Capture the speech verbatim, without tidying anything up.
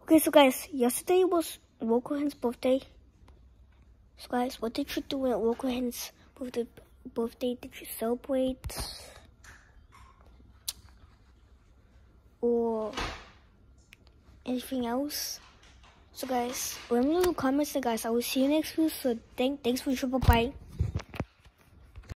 Okay, so guys, yesterday was locloins' birthday. So guys, what did you do at locloins' birthday? Birthday? Did you celebrate? Or anything else? So guys, let me know in the comments, guys. I will see you next week. So thank, thanks for your bye.